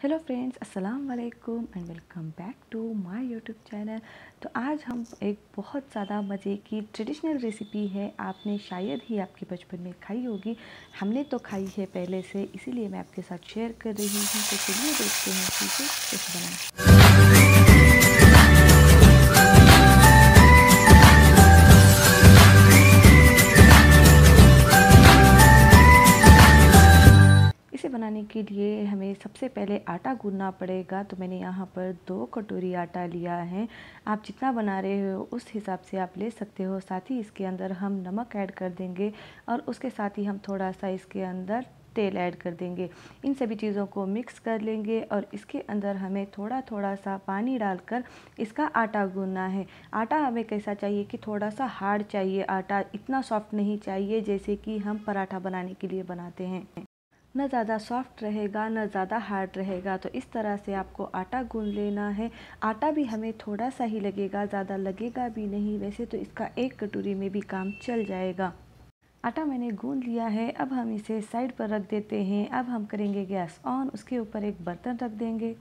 Hello friends, अस्सलाम वालेकुम and welcome back to my YouTube channel. तो आज हम एक बहुत ज़्यादा मज़े की ट्रेडिशनल रेसिपी है, आपने शायद ही आपके बचपन में खाई होगी। हमने तो खाई है पहले से, इसीलिए मैं आपके साथ शेयर कर रही हूँ। तो चलिए देखते हैं कि इसे कैसे बनाएं। इसे बनाने के लिए हमें सबसे पहले आटा गूंदना पड़ेगा। तो मैंने यहाँ पर 2 कटोरी आटा लिया है। आप जितना बना रहे हो उस हिसाब से आप ले सकते हो। साथ ही इसके अंदर हम नमक ऐड कर देंगे और उसके साथ ही हम थोड़ा सा इसके अंदर तेल ऐड कर देंगे। इन सभी चीज़ों को मिक्स कर लेंगे और इसके अंदर हमें थोड़ा थोड़ा सा पानी डालकर इसका आटा गूंदना है। आटा हमें कैसा चाहिए कि थोड़ा सा हार्ड चाहिए, आटा इतना सॉफ्ट नहीं चाहिए जैसे कि हम पराठा बनाने के लिए बनाते हैं। न ज़्यादा सॉफ्ट रहेगा न ज़्यादा हार्ड रहेगा। तो इस तरह से आपको आटा गूंद लेना है। आटा भी हमें थोड़ा सा ही लगेगा, ज़्यादा लगेगा भी नहीं। वैसे तो इसका 1 कटोरी में भी काम चल जाएगा। आटा मैंने गूंद लिया है। अब हम इसे साइड पर रख देते हैं। अब हम करेंगे गैस ऑन, उसके ऊपर एक बर्तन रख देंगे।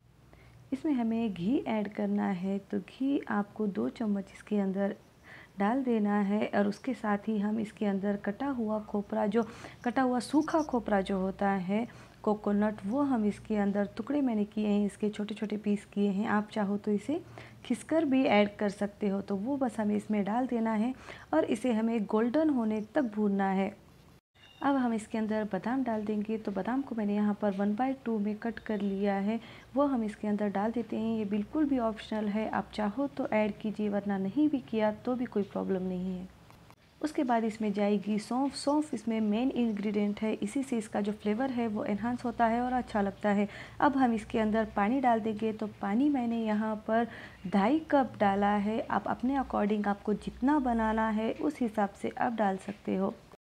इसमें हमें घी ऐड करना है। तो घी आपको 2 चम्मच इसके अंदर डाल देना है और उसके साथ ही हम इसके अंदर कटा हुआ खोपरा, जो कटा हुआ सूखा खोपरा जो होता है कोकोनट, वो हम इसके अंदर टुकड़े मैंने किए हैं, इसके छोटे छोटे पीस किए हैं। आप चाहो तो इसे खिसकर भी ऐड कर सकते हो। तो वो बस हमें इसमें डाल देना है और इसे हमें गोल्डन होने तक भूनना है। अब हम इसके अंदर बादाम डाल देंगे। तो बादाम को मैंने यहाँ पर 1/2 में कट कर लिया है, वो हम इसके अंदर डाल देते हैं। ये बिल्कुल भी ऑप्शनल है, आप चाहो तो ऐड कीजिए वरना नहीं भी किया तो भी कोई प्रॉब्लम नहीं है। उसके बाद इसमें जाएगी सौंफ। सौंफ इसमें मेन इंग्रेडिएंट है, इसी से इसका जो फ्लेवर है वो एनहांस होता है और अच्छा लगता है। अब हम इसके अंदर पानी डाल देंगे। तो पानी मैंने यहाँ पर 2.5 कप डाला है। आप अपने अकॉर्डिंग, आपको जितना बनाना है उस हिसाब से आप डाल सकते हो।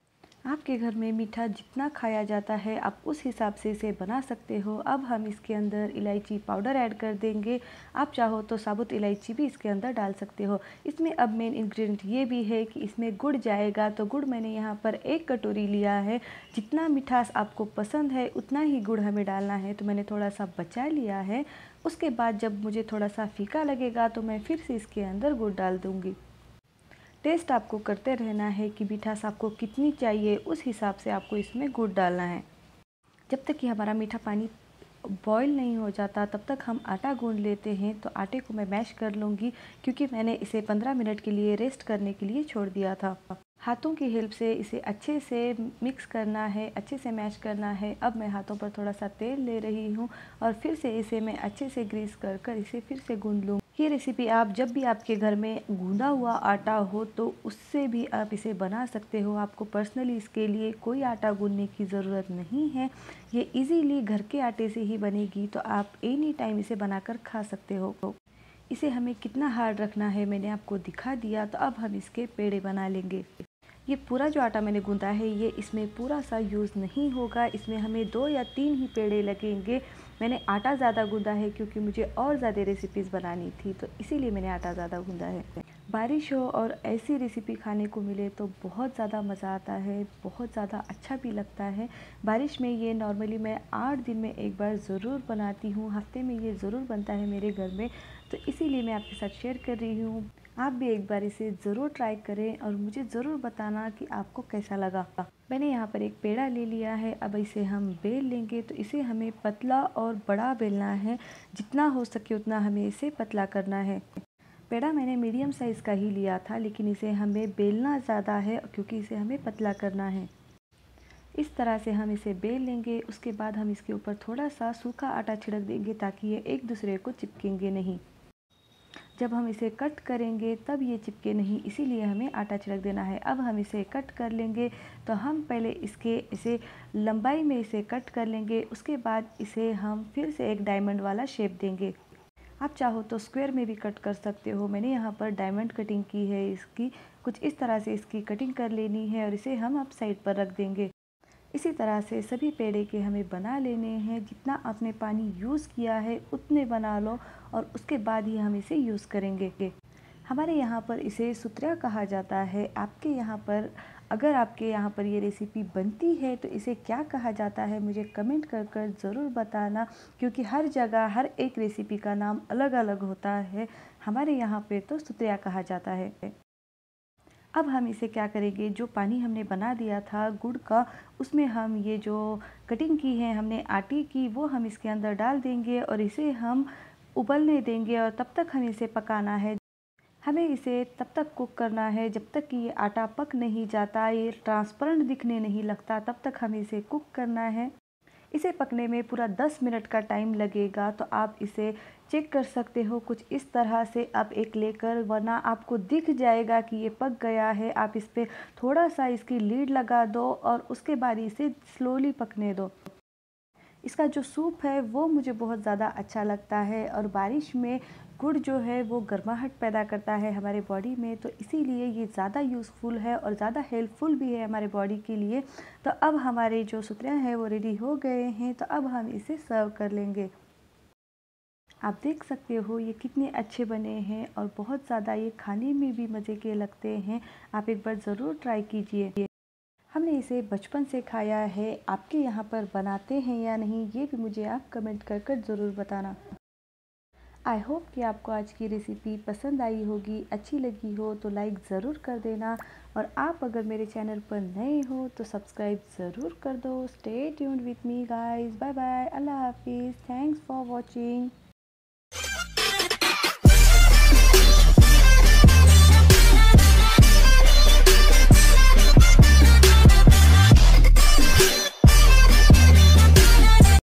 आपके घर में मीठा जितना खाया जाता है आप उस हिसाब से इसे बना सकते हो। अब हम इसके अंदर इलायची पाउडर ऐड कर देंगे। आप चाहो तो साबुत इलायची भी इसके अंदर डाल सकते हो। इसमें अब मेन इंग्रेडिएंट ये भी है कि इसमें गुड़ जाएगा। तो गुड़ मैंने यहाँ पर 1 कटोरी लिया है। जितना मिठास आपको पसंद है उतना ही गुड़ हमें डालना है। तो मैंने थोड़ा सा बचा लिया है। उसके बाद जब मुझे थोड़ा सा फीका लगेगा तो मैं फिर से इसके अंदर गुड़ डाल दूँगी। टेस्ट आपको करते रहना है कि मिठास आपको कितनी चाहिए, उस हिसाब से आपको इसमें गुड़ डालना है। जब तक कि हमारा मीठा पानी बॉईल नहीं हो जाता तब तक हम आटा गूंद लेते हैं। तो आटे को मैं मैश कर लूँगी, क्योंकि मैंने इसे 15 मिनट के लिए रेस्ट करने के लिए छोड़ दिया था। हाथों की हेल्प से इसे अच्छे से मिक्स करना है, अच्छे से मैश करना है। अब मैं हाथों पर थोड़ा सा तेल ले रही हूँ और फिर से इसे मैं अच्छे से ग्रीस कर कर इसे फिर से गूंद लूँ। ये रेसिपी आप जब भी आपके घर में गूंदा हुआ आटा हो तो उससे भी आप इसे बना सकते हो। आपको पर्सनली इसके लिए कोई आटा गूंदने की ज़रूरत नहीं है। ये इजीली घर के आटे से ही बनेगी। तो आप एनी टाइम इसे बनाकर खा सकते हो। इसे हमें कितना हार्ड रखना है मैंने आपको दिखा दिया। तो अब हम इसके पेड़े बना लेंगे। ये पूरा जो आटा मैंने गूंदा है ये इसमें पूरा सा यूज़ नहीं होगा, इसमें हमें 2 या 3 ही पेड़े लगेंगे। मैंने आटा ज़्यादा गूंदा है क्योंकि मुझे और ज़्यादा रेसिपीज़ बनानी थी, तो इसीलिए मैंने आटा ज़्यादा गूंदा है। बारिश हो और ऐसी रेसिपी खाने को मिले तो बहुत ज़्यादा मज़ा आता है, बहुत ज़्यादा अच्छा भी लगता है। बारिश में ये नॉर्मली मैं 8 दिन में एक बार ज़रूर बनाती हूँ, हफ्ते में ये ज़रूर बनता है मेरे घर में। तो इसीलिए मैं आपके साथ शेयर कर रही हूँ। आप भी एक बार इसे ज़रूर ट्राई करें और मुझे ज़रूर बताना कि आपको कैसा लगा। मैंने यहाँ पर एक पेड़ा ले लिया है। अब इसे हम बेल लेंगे। तो इसे हमें पतला और बड़ा बेलना है, जितना हो सके उतना हमें इसे पतला करना है। पेड़ा मैंने मीडियम साइज़ का ही लिया था, लेकिन इसे हमें बेलना ज़्यादा है क्योंकि इसे हमें पतला करना है। इस तरह से हम इसे बेल लेंगे। उसके बाद हम इसके ऊपर थोड़ा सा सूखा आटा छिड़क देंगे ताकि ये एक दूसरे को चिपकेंगे नहीं। जब हम इसे कट करेंगे तब ये चिपके नहीं, इसीलिए हमें आटा छिड़क देना है। अब हम इसे कट कर लेंगे। तो हम पहले इसे लंबाई में इसे कट कर लेंगे। उसके बाद इसे हम फिर से एक डायमंड वाला शेप देंगे। आप चाहो तो स्क्वायर में भी कट कर सकते हो। मैंने यहाँ पर डायमंड कटिंग की है इसकी। कुछ इस तरह से इसकी कटिंग कर लेनी है और इसे हम अब साइड पर रख देंगे। इसी तरह से सभी पेड़े के हमें बना लेने हैं। जितना आपने पानी यूज़ किया है उतने बना लो और उसके बाद ही हम इसे यूज़ करेंगे। हमारे यहाँ पर इसे सुतरिया कहा जाता है, आपके यहाँ पर अगर आपके यहाँ पर ये रेसिपी बनती है तो इसे क्या कहा जाता है मुझे कमेंट कर कर ज़रूर बताना, क्योंकि हर जगह हर एक रेसिपी का नाम अलग अलग होता है। हमारे यहाँ पे तो सुत्रिया कहा जाता है। अब हम इसे क्या करेंगे, जो पानी हमने बना दिया था गुड़ का, उसमें हम ये जो कटिंग की है हमने आटे की, वो हम इसके अंदर डाल देंगे और इसे हम उबलने देंगे। और तब तक हमें इसे पकाना है। हमें इसे तब तक कुक करना है जब तक कि ये आटा पक नहीं जाता, ये ट्रांसपेरेंट दिखने नहीं लगता, तब तक हमें इसे कुक करना है। इसे पकने में पूरा 10 मिनट का टाइम लगेगा। तो आप इसे चेक कर सकते हो कुछ इस तरह से आप एक लेकर, वरना आपको दिख जाएगा कि ये पक गया है। आप इस पर थोड़ा सा इसकी लीड लगा दो और उसके बाद इसे स्लोली पकने दो। इसका जो सूप है वो मुझे बहुत ज़्यादा अच्छा लगता है, और बारिश में गुड़ जो है वो गर्माहट पैदा करता है हमारे बॉडी में, तो इसीलिए ये ज़्यादा यूज़फुल है और ज़्यादा हेल्पफुल भी है हमारे बॉडी के लिए। तो अब हमारे जो सुतरियाँ हैं वो रेडी हो गए हैं, तो अब हम इसे सर्व कर लेंगे। आप देख सकते हो ये कितने अच्छे बने हैं और बहुत ज़्यादा ये खाने में भी मज़े के लगते हैं। आप एक बार ज़रूर ट्राई कीजिए। हमने इसे बचपन से खाया है, आपके यहाँ पर बनाते हैं या नहीं ये भी मुझे आप कमेंट कर कर ज़रूर बताना। आई होप कि आपको आज की रेसिपी पसंद आई होगी, अच्छी लगी हो तो लाइक ज़रूर कर देना, और आप अगर मेरे चैनल पर नए हो तो सब्सक्राइब ज़रूर कर दो। Stay tuned with me guys, bye bye, अल्लाह हाफिज़, थैंक्स फॉर वॉचिंग।